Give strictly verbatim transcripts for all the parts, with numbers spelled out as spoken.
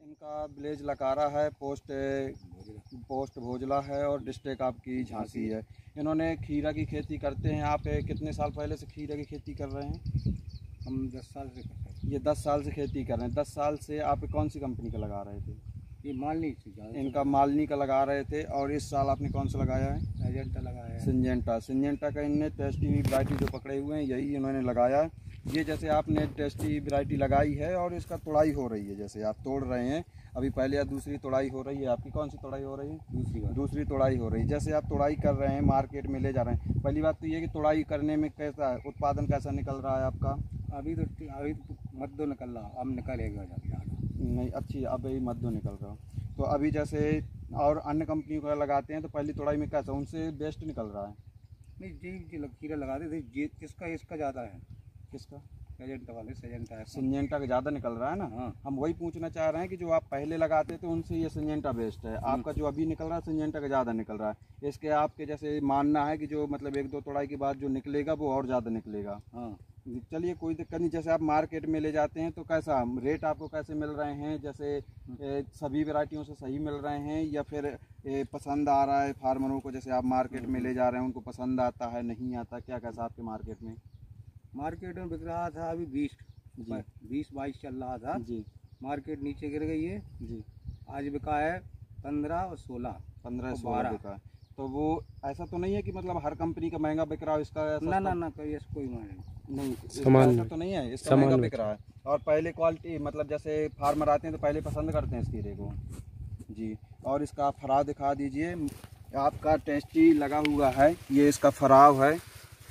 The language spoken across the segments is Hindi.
इनका विलेज लकारा है, पोस्ट पोस्ट भोजला है और डिस्ट्रिक्ट आपकी झांसी है। इन्होंने खीरा की खेती करते हैं। आप कितने साल पहले से खीरा की खेती कर रहे हैं? हम दस साल से करते हैं। ये दस साल से खेती कर रहे हैं। दस साल से आप कौन सी कंपनी का लगा रहे थे? ये मालनी से इनका मालनी का लगा रहे थे। और इस साल आपने कौन सा लगाया है? सिंजेंटा लगाया है। सिंजेंटा सिंजेंटा का इनने टेस्टी वैरायटी जो पकड़े हुए हैं यही इन्होंने लगाया है। ये जैसे आपने टेस्टी वैरायटी लगाई है और इसका तोड़ाई हो रही है, जैसे आप तोड़ रहे हैं अभी, पहले या दूसरी तोड़ाई हो रही है आपकी? कौन सी तोड़ाई हो रही है? दूसरी बार दूसरी तोड़ाई हो रही है। जैसे आप तोड़ाई कर रहे हैं, मार्केट में ले जा रहे हैं, पहली बात तो ये कि तोड़ाई करने में कैसा उत्पादन कैसा निकल रहा है आपका? अभी तो अभी तो मद्दो निकल रहा, अब निकलेगा ज़्यादा नहीं, अच्छी अभी मद्दो निकल रहा। तो अभी जैसे और अन्य कंपनियों का लगाते हैं तो पहली तोड़ाई में कैसा उनसे बेस्ट निकल रहा है? नहीं जी जी खीरा लगाते थे जी, इसका इसका ज़्यादा है। किसका? सिंजेंटा वाले सिंजेंटा है। सिंजेंटा का ज़्यादा निकल रहा है ना। हाँ। हम वही पूछना चाह रहे हैं कि जो आप पहले लगाते थे उनसे ये सिंजेंटा बेस्ट है, आपका जो अभी निकल रहा है सिंजेंटा का ज़्यादा निकल रहा है। इसके आपके जैसे मानना है कि जो मतलब एक दो तोड़ाई के बाद जो निकलेगा वो और ज़्यादा निकलेगा। हाँ चलिए कोई दिक्कत नहीं। जैसे आप मार्केट में ले जाते हैं तो कैसा रेट आपको कैसे मिल रहे हैं? जैसे ए, सभी वैरायटियों से सही मिल रहे हैं या फिर ए, पसंद आ रहा है फार्मरों को? जैसे आप मार्केट में ले जा रहे हैं उनको पसंद आता है, नहीं आता, क्या कैसा आपके मार्केट में? मार्केट में बिक रहा था अभी बीस जी बीस बाईस चल रहा था जी। मार्केट नीचे गिर गई है जी। आज बिका है पंद्रह और सोलह पंद्रह सोलह बिका है। तो वो ऐसा तो नहीं है कि मतलब हर कंपनी का महंगा बिक रहा है इसका? ना ना ना कोई ऐसा कोई नहीं नहीं, ऐसा तो नहीं है, इसका महंगा बिक रहा है। और पहले क्वालिटी मतलब जैसे फार्मर आते हैं तो पहले पसंद करते हैं इस कीड़े को जी। और इसका फराव दिखा दीजिए। आपका टेस्टी लगा हुआ है, ये इसका फराव है।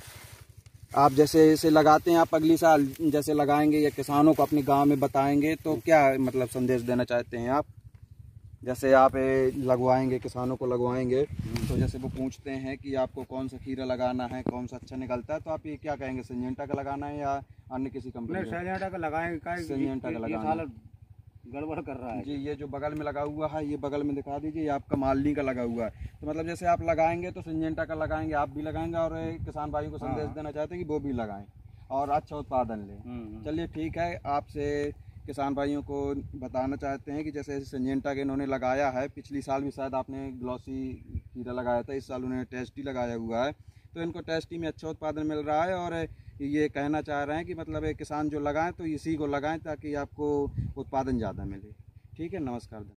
आप जैसे इसे लगाते हैं, आप अगली साल जैसे लगाएंगे या किसानों को अपने गांव में बताएंगे तो क्या मतलब संदेश देना चाहते हैं आप? जैसे आप लगवाएंगे, किसानों को लगवाएंगे तो जैसे वो पूछते हैं कि आपको कौन सा खीरा लगाना है, कौन सा अच्छा निकलता है, तो आप ये क्या कहेंगे, सिंजेंटा का लगाना है या अन्य किसी कंपनी का? सिंजेंटा का लगाएंगे। सिंजेंटा का लगाना गड़बड़ कर रहा है जी। ये जो बगल में लगा हुआ है, ये बगल में दिखा दीजिए, ये आपका मालनी का लगा हुआ है। तो मतलब जैसे आप लगाएंगे तो सिंजेंटा का लगाएंगे, आप भी लगाएंगे और किसान भाइयों को संदेश हाँ। देना चाहते हैं कि वो भी लगाएं और अच्छा उत्पादन लें। चलिए ठीक है, आपसे किसान भाइयों को बताना चाहते हैं कि जैसे सिंजेंटा के इन्होंने लगाया है, पिछली साल भी शायद आपने ग्लॉसी खीरा लगाया था, इस साल उन्होंने टेस्टी लगाया हुआ है, तो इनको टेस्टी में अच्छा उत्पादन मिल रहा है। और ये कहना चाह रहे हैं कि मतलब एक किसान जो लगाएं तो इसी को लगाएं ताकि आपको उत्पादन ज़्यादा मिले। ठीक है, नमस्कार।